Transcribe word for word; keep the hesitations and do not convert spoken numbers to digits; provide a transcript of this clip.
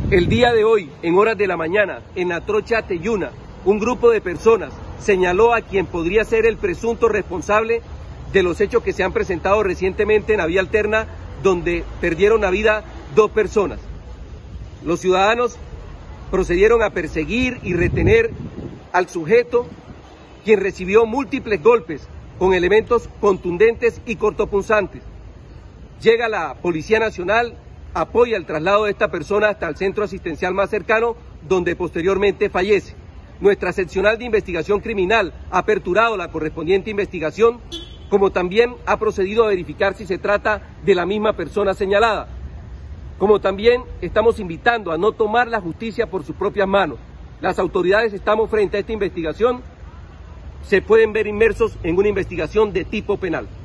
El día de hoy, en horas de la mañana, en Atrocha, Teyuna, un grupo de personas señaló a quien podría ser el presunto responsable de los hechos que se han presentado recientemente en la vía alterna, donde perdieron la vida dos personas. Los ciudadanos procedieron a perseguir y retener al sujeto, quien recibió múltiples golpes con elementos contundentes y cortopunzantes. Llega la Policía Nacional, apoya el traslado de esta persona hasta el centro asistencial más cercano, donde posteriormente fallece. Nuestra seccional de investigación criminal ha aperturado la correspondiente investigación, como también ha procedido a verificar si se trata de la misma persona señalada. Como también estamos invitando a no tomar la justicia por sus propias manos. Las autoridades estamos frente a esta investigación, se pueden ver inmersos en una investigación de tipo penal.